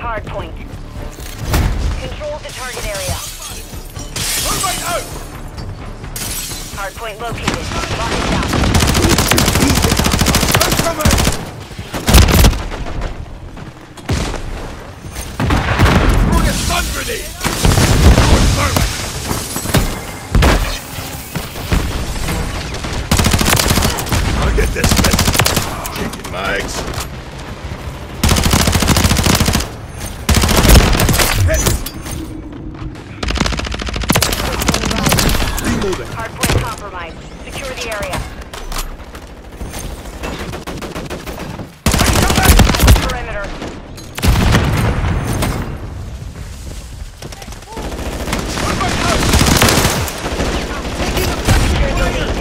hard point. Control the target area. Moving out! Hard point located. Lock it down. Incoming! Throwing a stun grenade! Confirming! I'll get this message. Changing mags. Reloading. Hardpoint compromised. Secure the area. Perimeter. Secure the lead.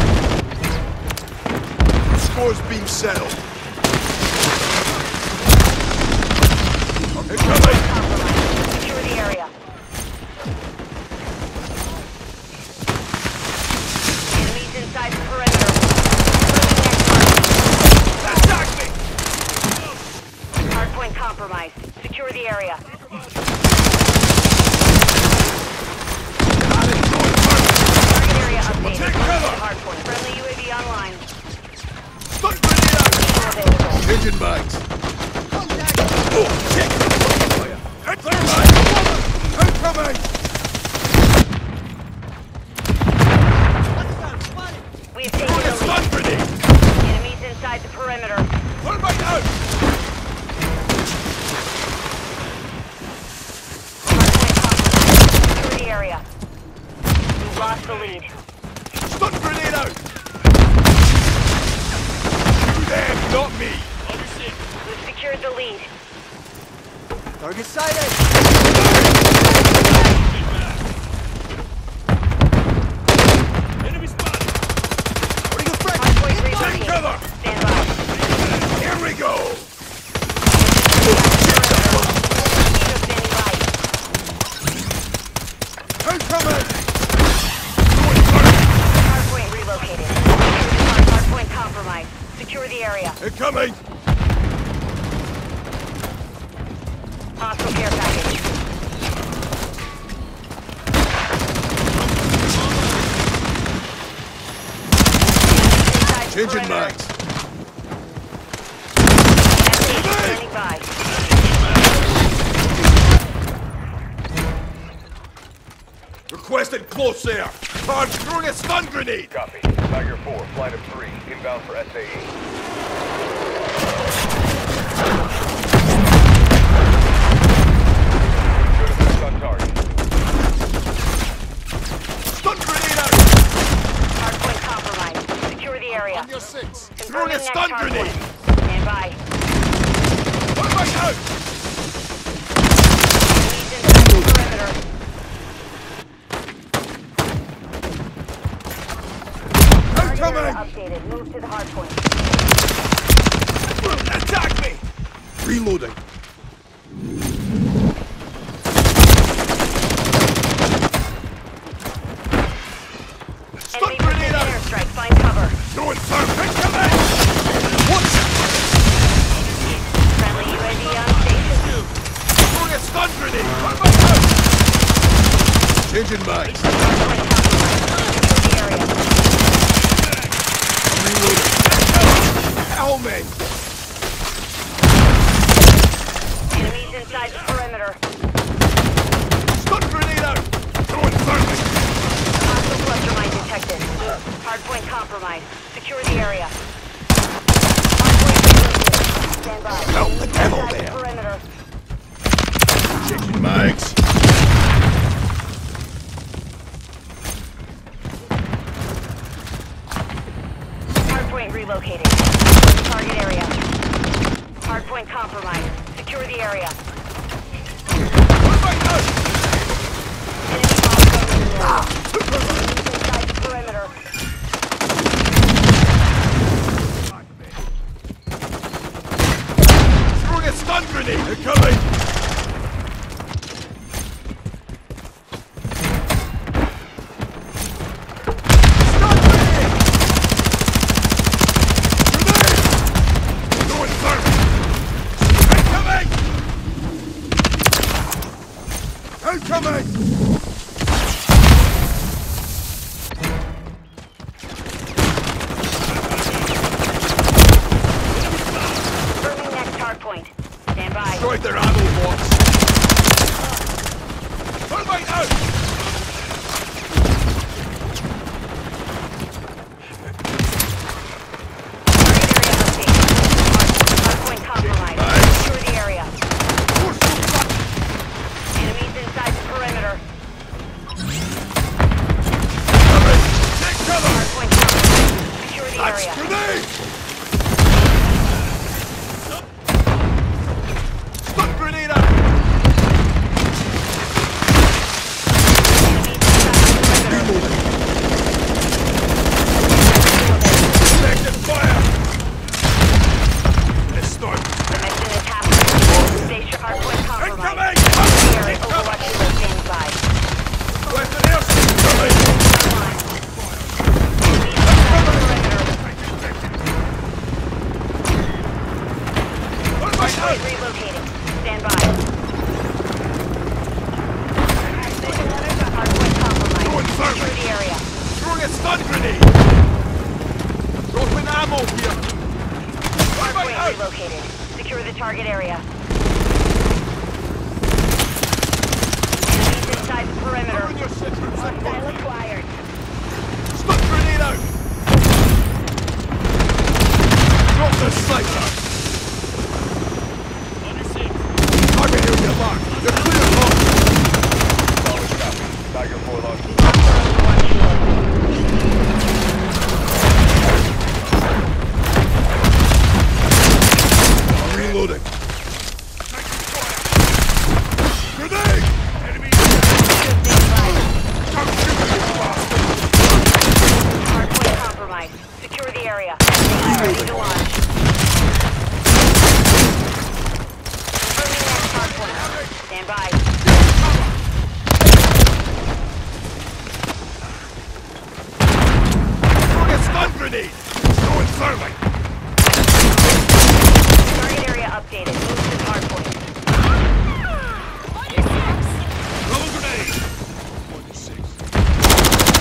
Score's being settled. Incoming! Compromised. Secure the area. Enemies inside the perimeter. Attack me! Hardpoint compromised. Secure the area. Target area updated. Take cover! Hardpoint. Friendly UAV online. Stun grenade out! Still available. Engine mags. Oh, shit! Thermite! Incoming! We have taken Throwing a the stun lead. grenade! Enemies inside the perimeter. Thermite out! Hardpoint compromised. Secure the area. We've lost the lead. Stun grenade out! You them, not me! We've secured the lead. Target sighted! Enemy spotted! Putting a frag! Hardpoint Take relocated. cover! Stand by. Here we go! Incoming! Hardpoint relocated. Hardpoint compromised. Secure the area. Incoming! Hostile care package. Inside the Changing perimeter. mags. Standing by. Requested close air! Hard throwing a stun grenade! Copy. Tiger 4, flight of 3, inbound for SAE. Good effect on target. Stun grenade out! Hardpoint compromised. Secure the area. On your six! Throwing Confirming a next stun hardpoint. grenade! Stand by. Thermite out! Enemies inside the perimeter. Target area Incoming! updated. Move to the hardpoint. Attack me! Reloading. Stun Enemy grenade precision out! airstrike. Find cover. Throwing fire! Incoming! What? Friendly UAV on station. Throwing a stun grenade! Thermite out! Changing mags. Hardpoint compromised. Secure the area. Reloading. Helmet! Enemies inside the perimeter. Stun grenade out! Throwing fire! Hostile cluster mine detected. Hardpoint compromised. Secure the area. Hardpoint relocated. Stand by. Help the devil Inside there. the perimeter. Changing mags. Hardpoint relocated. Target area. Hardpoint compromised. Secure the area. Thermite out! Enemy hostile inside the perimeter. Throwing a stun grenade! Incoming! Stun grenade! Grenade! Throwing fire! Incoming! Incoming! Confirming next hard point. Stand by. Destroyed their ammo box. Thermite out! Hardpoint compromised. Secure the area. Enemies inside the perimeter. Take cover! Hardpoint compromised. Secure the That's area. grenade! Stun grenade out! Enemies inside the perimeter. Effective fire! Let's start. The mission is happening. Station hardpoint compromised. Incoming! Area Overwatch Hero standing by. Weapon airstrike coming! Enemies inside the perimeter. Thermite out! Relocating. Stand by. Hardpoint compromised. Going Secure thermite. the area. Throwing a stun grenade! Dropping ammo here! Thermite Hardpoint out! relocated. Secure the target area. Enemies inside the perimeter. Turn your shit for Hostile acquired. Stun grenade out! Drop the sniper! Target area marked! You're clear, Hawk! Solid copy. Tiger 4 launches. Overwatch Hero. I'm reloading. Grenade! Enemy! Come shoot me, you bastard! Hardpoint compromised. Secure the area. Ready to launch. Confirming next hardpoint. Stand by. Throwing a stun grenade! Throwing thermite! Target area updated. Move to the hardpoint. Throw a grenade! 46.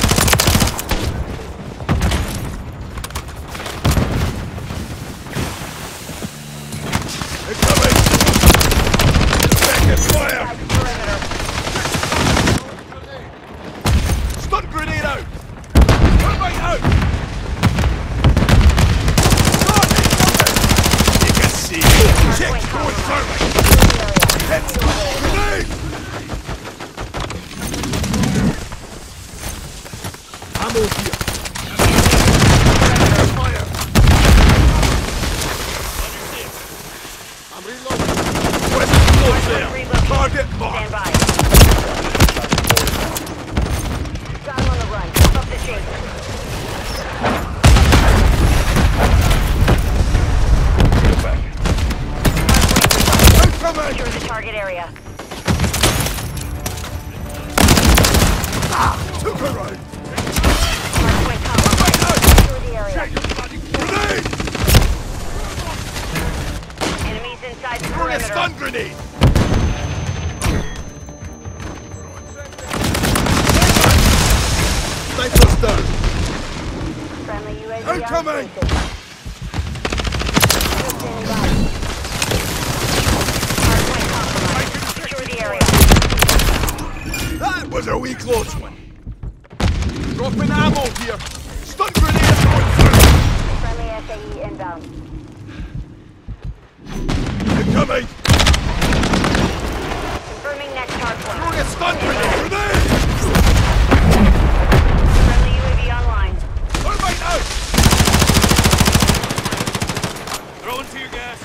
Incoming! Effective fire! Inside the perimeter. Stun grenade out! Thermite out! God, incoming! You can see me! Check! Throwing thermite! Heads! Grenade! Ammo here! Fire! I'm reloading! Weapon close there! Target Stand marked! by. Got him on the run. Stop the chase. Get back. Incoming! Secure the target area. Took her out! Hardpoint compromised. Out! Secure the area. Grenade! Enemies inside the Throwing a perimeter. stun grenade! Sniper's down! Friendly UAV Incoming! on station. Standing by. Hardpoint compromised. Secure the area. That was a wee close one! Dropping ammo here! Stun grenade going through! Friendly SAE inbound. Incoming! Confirming next hardpoint. Throwing a stun grenade! Grenade! Friendly UAV online. Thermite out! Throwing tear gas!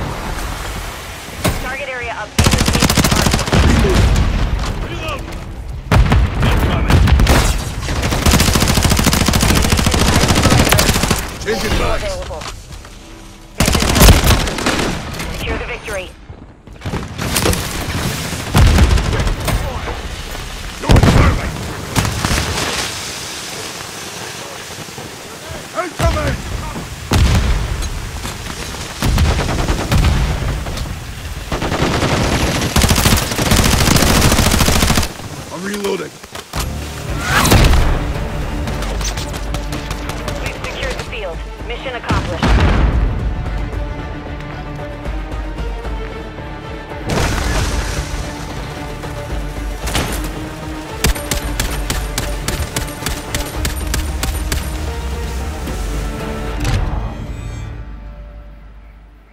Target area updated. Hardpoint. Reload! Incoming! Changing bags! Available. Secure the victory. Going thermite! Incoming! Reloading.